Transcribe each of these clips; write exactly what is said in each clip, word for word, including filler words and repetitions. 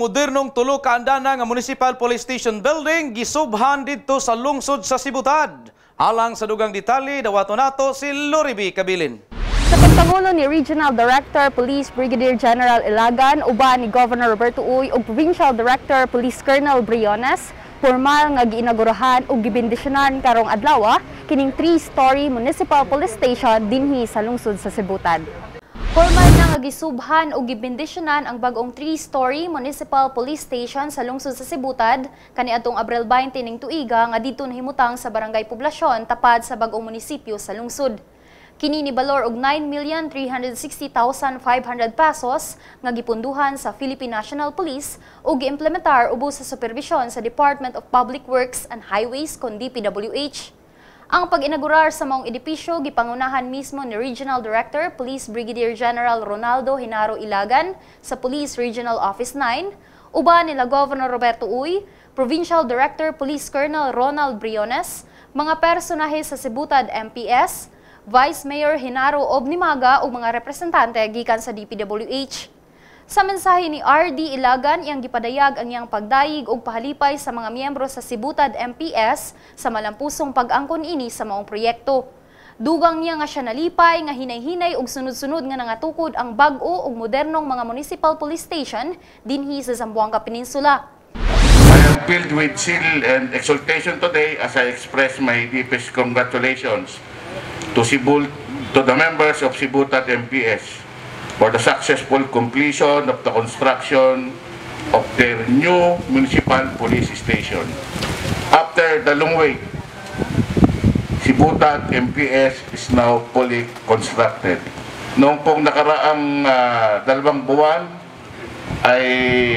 modernong tulo ka andana nga Municipal Police Station Building gisubhan didto sa lungsod sa Sibutad. Alang sa dugang detalye, dawato nato si Loriby Kabilin. Sa pagpangulo ni Regional Director Police Brigadier General Ilagan, uban ni Governor Roberto Uy ug Provincial Director Police Colonel Briones, formal nga giinagurahan ug gibindisyonan karong adlaw kining three-story Municipal Police Station dinhi sa lungsod sa Sibutad. Formal na nga gisubhan ug gibindisyonan ang bag-ong three-story Municipal Police Station sa lungsod sa Sibutad kaniadtong Abril twenty ning tuiga nga didto nahimutang sa Barangay Poblasyon tapad sa bag-ong munisipyo sa lungsod. Kini ni balor og nine million three hundred sixty thousand five hundred pesos nga gipunduhan sa Philippine National Police ug giimplementar ubos sa supervisyon sa Department of Public Works and Highways kon D P W H. Ang pag-inaugurar sa maong edipisyo gipangunahan mismo ni Regional Director Police Brigadier General Ronaldo Genaro Ilagan sa Police Regional Office nine, uban nila Governor Roberto Uy, Provincial Director Police Colonel Ronald Briones, mga personahe sa Sibutad M P S, Vice Mayor Genaro Obnimaga ug mga representante gikan sa D P W H. Sa mensahe ni R D Ilagan, iyang gipadayag ang iyang pagdayig ug pahalipay sa mga miyembro sa Sibutad M P S sa malampusong pag-angkon ini sa maong proyekto. Dugang niya nga siya nalipay nga hinay-hinay ug sunod-sunod nga nangatukod ang bag-o ug modernong mga municipal police station dinhi sa Zamboanga Peninsula. I am filled with zeal and exultation today as I express my deepest congratulations to Cebu, to the members of Sibutad M P S for the successful completion of the construction of their new municipal police station. After the long wait, Sibutad M P S is now fully constructed. Noong pong nakaraang uh, dalawang buwan ay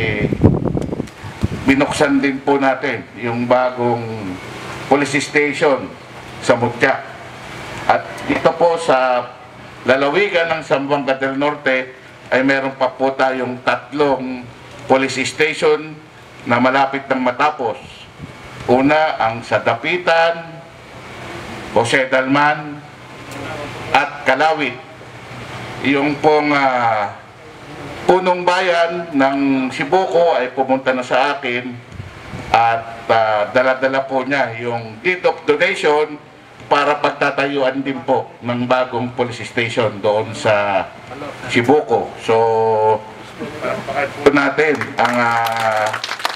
binuksan din po natin yung bagong police station sa Mutya. At dito po sa lalawigan ng Zamboanga del Norte ay meron pa po tayong tatlong police station na malapit nang matapos. Una ang sa Dapitan, Jose Dalman at Kalawit. Yung pong uh, punong bayan ng Sibuko ay pumunta na sa akin at uh, dala-dala po niya yung deed of donation para pagtatayuan din po ng bagong police station doon sa Sibuko. So, ito natin ang... Uh...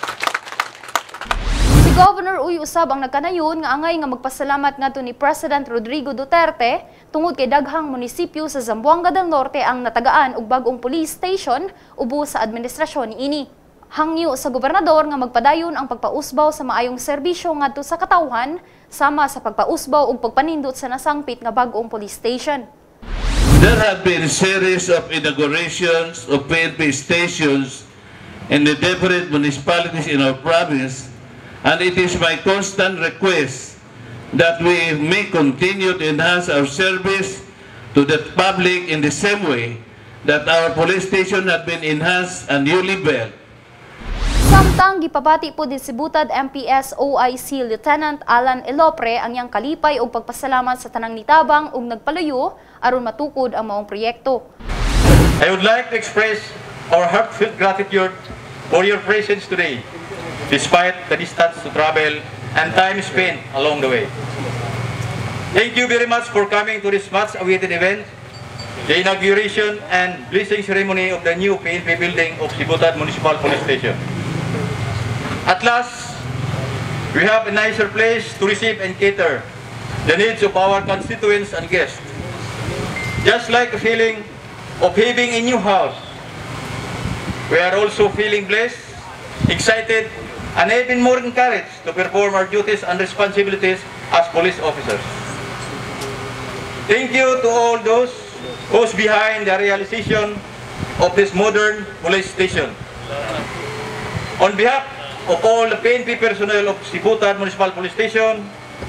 Si Governor Uy usab ang nagkanayon nga angay nga magpasalamat ngadto ni President Rodrigo Duterte tungod kay daghang munisipyo sa Zamboanga del Norte ang natagaan og bag-ong police station ubos sa administrasyon niini. Hangyo sa gobernador nga magpadayon ang pagpausbaw sa maayong serbisyo ngadto sa katawhan sama sa pagpausbaw ug pagpanindot sa nasangpit nga bag-ong police station. There have been a series of inaugurations of P N P stations in the different municipalities in our province, and it is my constant request that we may continue to enhance our service to the public in the same way that our police station have been enhanced and newly built. Samtang gipabati po din Sibutad M P S O I C Lieutenant Alan Elopre ang iyang kalipay ug pagpasalamat sa tanang nitabang ug nagpalayo aron matukod ang maong proyekto. I would like to express our heartfelt gratitude for your presence today, despite the distance to travel and time spent along the way. Thank you very much for coming to this much-awaited event, the inauguration and blessing ceremony of the new P N P building of Sibutad Municipal Police Station. At last, we have a nicer place to receive and cater the needs of our constituents and guests. Just like the feeling of having a new house, we are also feeling blessed, excited, and even more encouraged to perform our duties and responsibilities as police officers. Thank you to all those who's behind the realization of this modern police station. On behalf of all the P N P personnel of Sibutad Municipal Police Station,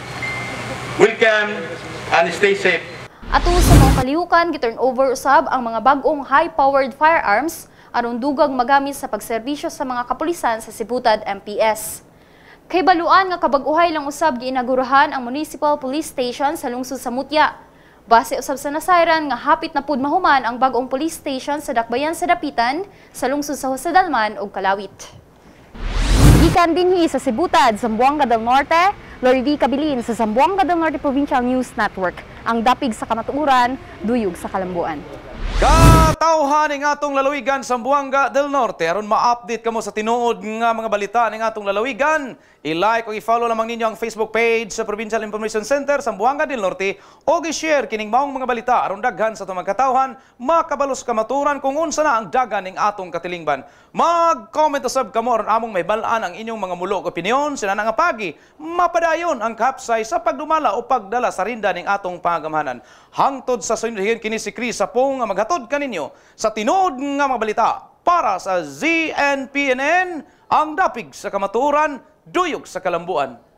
welcome and stay safe. Ato sa mga kalihukan, giturn over usab ang mga bag-ong high-powered firearms aron dugang magamit sa pagserbisyo sa mga kapulisan sa Sibutad M P S. Kay baluan nga kabag-uhay lang usab giinagurahan ang Municipal Police Station sa lungsod sa Mutya. Base usab sa nasayran nga hapit na pud mahuman ang bag-ong police station sa Dakbayan sa Dapitan sa lungsod sa Jose Dalman ug Kalawit. Gikan dinhi sa Sibutad, Zamboanga del Norte, Lori Kabilin sa Zamboanga del Norte Provincial News Network. Ang dapig sa kamatuuran, duyog sa kalambuan. Katawhan ng atong lalawigan sa Zamboanga del Norte. Aron ma-update kamo sa tinuod nga mga balita ng atong lalawigan, i-like o i-follow lamang ninyo ang Facebook page sa Provincial Information Center sa Zamboanga del Norte o i-share kining maong mga balita aron daghan sa itong magkatawhan, makabalos kamaturan kung unsa na ang dagan ng atong katilingban. Mag-comment usab kamo aron among may balaan ang inyong mga mulog opinyon sila nga pagi mapadayon ang kapsay sa pagdumala o pagdala sa rinda ng atong pangamhanan. Hangtod sa sundahin kini si Chris Sapong nga maghatod kaninyo sa tinuod nga mga balita para sa Z N P N N, ang dapig sa kamaturan, duyog sa kalambuan.